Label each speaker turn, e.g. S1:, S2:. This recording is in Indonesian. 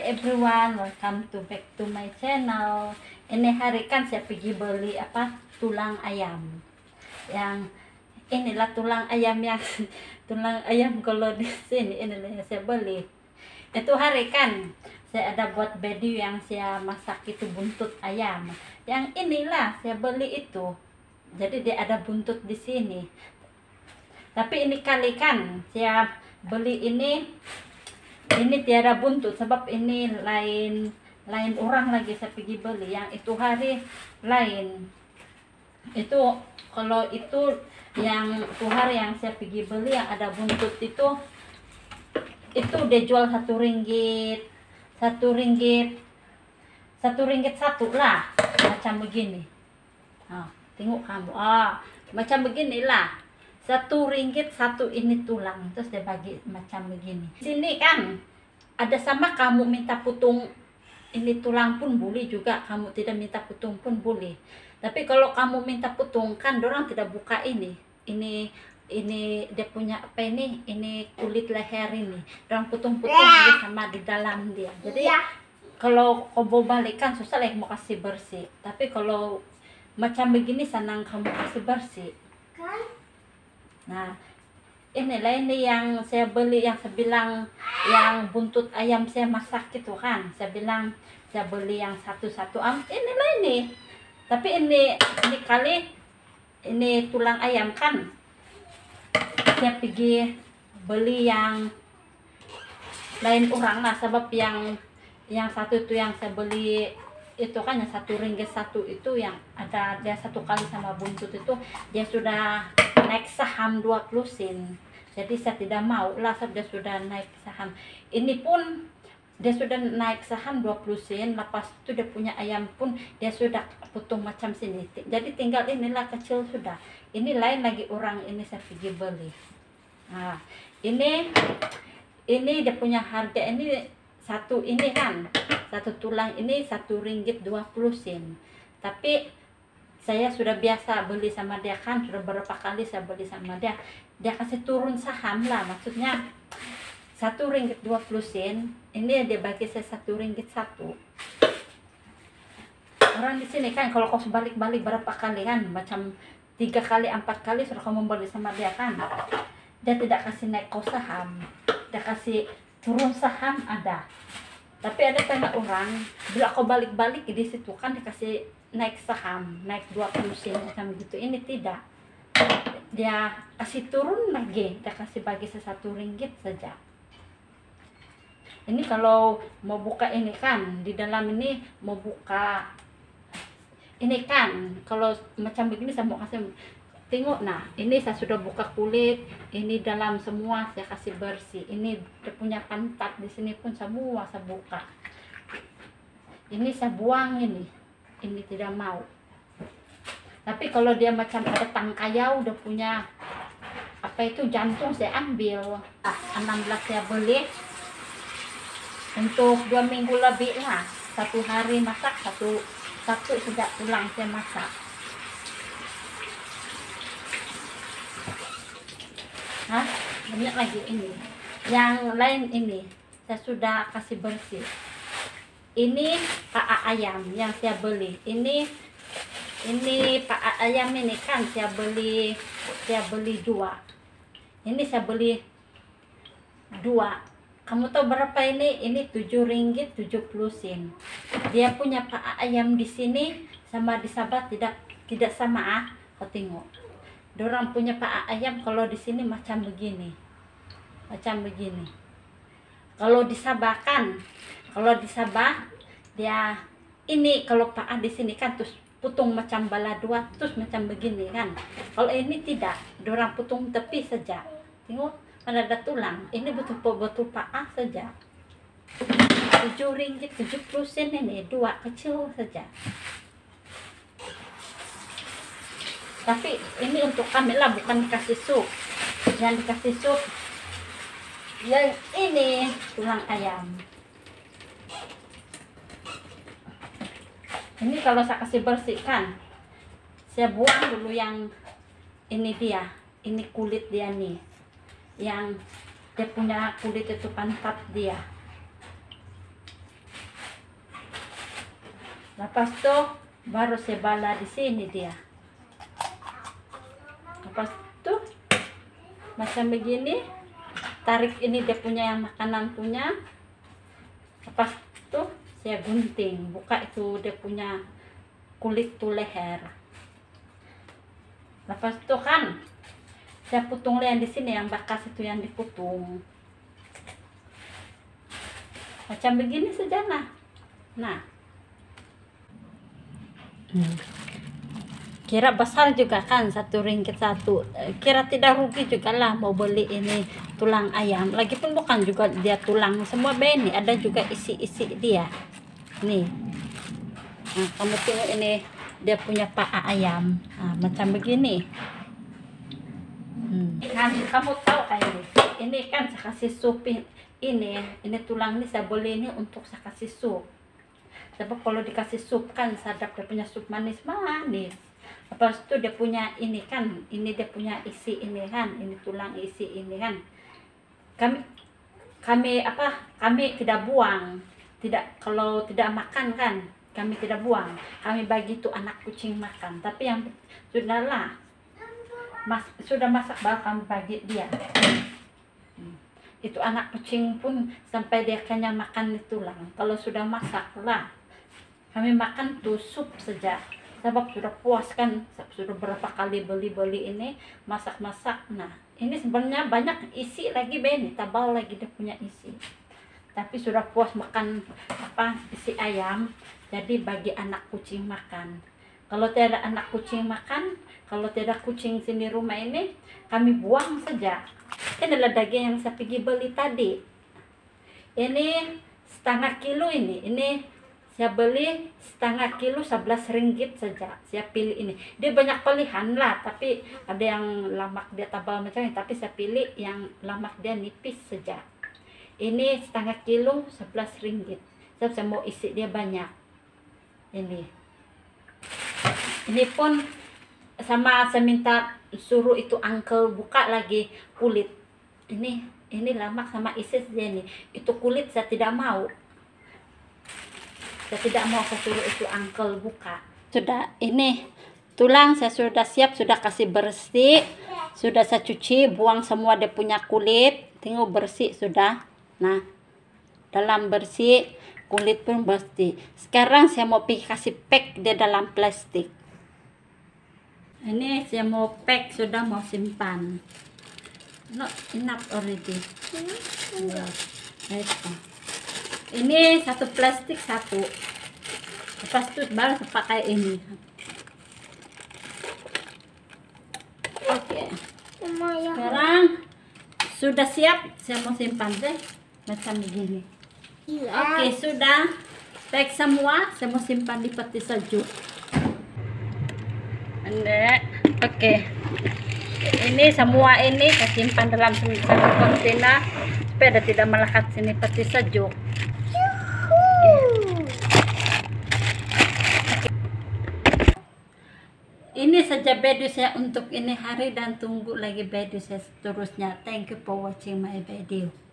S1: everyone, welcome to back to my channel. Ini hari kan saya pergi beli tulang ayam. Yang inilah tulang ayam yang tulang ayam kalau di sini inilah yang saya beli. Itu hari kan saya ada buat baju yang saya masak itu buntut ayam. Yang inilah saya beli itu. Jadi dia ada buntut di sini. Tapi ini kali kan saya beli ini tiada buntut sebab ini lain orang lagi saya pergi beli. Yang itu hari lain. Itu kalau itu yang itu hari yang saya pergi beli yang ada buntut itu dia jual RM1 satu lah, macam begini. Tengok kamu, macam beginilah. RM1 satu ini tulang, terus dia bagi macam begini. Sini kan ada sama kamu minta putung ini tulang pun boleh juga, kamu tidak minta putung pun boleh. Tapi kalau kamu minta putung kan dorang tidak buka ini dia punya ini kulit leher ini, dorang putung-putung dia sama di dalam dia. Jadi kalau kau balikan susah lah mau kasih bersih. Tapi kalau macam begini senang kamu kasih bersih. Nah, inilah ini yang saya beli, yang saya bilang yang buntut ayam saya masak itu kan. Saya bilang saya beli yang satu-satu. Inilah ini. Tapi ini kali ini tulang ayam kan. Saya pergi beli yang lain orang lah, sebab yang satu itu yang saya beli itu kan yang RM1 satu itu yang ada dia satu kali sama buntut itu dia sudah naik saham 20 sen. Jadi saya tidak mau lah sebab dia sudah naik saham. Ini pun dia sudah naik saham 20 sen. Lepas itu dia punya ayam pun dia sudah potong macam sini. Jadi tinggal inilah kecil sudah. Ini lain lagi orang ini saya pergi beli. Nah, ini dia punya harga ini satu ini kan. Satu tulang ini RM1.20. Tapi saya sudah biasa beli sama dia kan, sudah berapa kali saya beli sama dia. Dia kasih turun saham lah, maksudnya RM1.20. Ini dia bagi saya RM1 satu. Orang di sini kan kalau kau balik-balik berapa kali kan, macam 3 kali 4 kali sudah kamu beli sama dia kan. Dia tidak kasih naik kau saham, dia kasih turun saham ada. Tapi ada tanda orang bila kau balik-balik di situ kan dikasih naik saham, naik 20 sen macam gitu. Ini tidak, dia kasih turun lagi, dia kasih bagi RM1 saja. Ini kalau mau buka ini kan di dalam ini mau buka ini kan, kalau macam begini saya mau kasih tengok. Nah, ini saya sudah buka kulit, ini dalam semua saya kasih bersih. Ini dia punya pantat di sini pun semua saya buka. Ini saya buang ini tidak mau. Tapi kalau dia macam ada tangkayau, udah punya itu jantung saya ambil. 16 saya beli untuk 2 minggu lebih lah. 1 hari masak, satu sejak pulang saya masak. Banyak lagi ini. Yang lain ini saya sudah kasih bersih. Ini paha ayam yang saya beli. Ini paha ayam ini kan saya beli 2. Ini saya beli 2. Kamu tahu berapa ini? Ini RM7.70. Dia punya paha ayam di sini sama di Sabah tidak sama. Kau tengok. Dorang punya paha ayam kalau di sini macam begini. Kalau di Sabah kan, dia ini kalau paha di sini kan terus putung macam bala 2 terus macam begini kan. Kalau ini tidak, dorang putung tepi saja. Tengok, ada tulang. Ini betul-betul paha saja. RM7.70 ini 2 kecil saja. Tapi ini untuk kami lah, bukan dikasih sup. Yang dikasih sup yang ini tulang ayam. Ini kalau saya kasih bersihkan, saya buang dulu yang ini dia, ini kulit dia nih, yang dia punya kulit itu pantat dia. Lepas itu baru saya bala di sini dia. Lepas itu macam begini, tarik ini dia punya yang makanan punya. Lepas itu saya gunting, buka itu dia punya kulit tuh leher. Lepas itu kan saya putung yang di sini, yang bekas itu yang diputung. Macam begini saja nah. Kira besar juga kan, 1 ringgit satu. Kira tidak rugi juga lah mau beli ini tulang ayam. Lagipun bukan juga dia tulang semua beni, ada juga isi-isi dia. Nih. Nah, kamu tengok ini dia punya paha ayam. Nah, macam begini. Kan kamu tahu kayak ini kan saya kasih sup ini tulang ini saya beli ini untuk saya kasih sup. Sebab kalau dikasih sup kan sadap, dia punya sup manis-manis. Lepas itu dia punya ini kan, ini dia punya isi ini kan, ini tulang isi ini kan. Kami tidak buang. Kalau tidak makan kan, kami tidak buang. Kami bagi itu anak kucing makan. Tapi yang sudahlah sudah masak baru kami bagi dia. Itu anak kucing pun sampai dia kenyang makan tulang. Kalau sudah masak lah, kami makan tuh sup saja. Sebab sudah puas kan, sudah berapa kali beli ini masak-masak. Nah, ini sebenarnya banyak isi lagi beni, tabal lagi dia punya isi. Tapi sudah puas makan isi ayam, jadi bagi anak kucing makan. Kalau tidak anak kucing makan, kalau tidak kucing sini rumah ini, kami buang saja. Ini adalah daging yang saya pergi beli tadi. Ini setengah kilo ini saya beli setengah kilo 11 ringgit saja. Saya pilih ini. Dia banyak pilihan lah, tapi ada yang lemak dia tabal macam ini, tapi saya pilih yang lemak dia nipis saja. Ini setengah kilo 11 ringgit. Sebab saya mau isi dia banyak. Ini pun sama saya minta suruh itu uncle buka lagi kulit. Ini lemak sama isi saja ini. Itu kulit saya tidak mau. Saya tidak mau, saya suruh itu uncle buka. Sudah, ini tulang saya sudah siap, sudah kasih bersih, sudah saya cuci, buang semua dia punya kulit. Tengok bersih sudah. Nah, dalam bersih, kulit pun bersih. Sekarang saya mau pergi kasih pack dia dalam plastik. Ini saya mau pack, sudah mau simpan. Not enough already. Ini satu plastik satu. Lepas itu baru pakai ini. Oke. Sekarang sudah siap, saya mau simpan deh macam begini. Oke, sudah pack semua, saya mau simpan di peti sejuk. Oke. Ini semua ini saya simpan dalam satu kontainer supaya tidak melekat sini peti sejuk. Ini saja video saya untuk ini hari, dan tunggu lagi video saya seterusnya. Thank you for watching my video.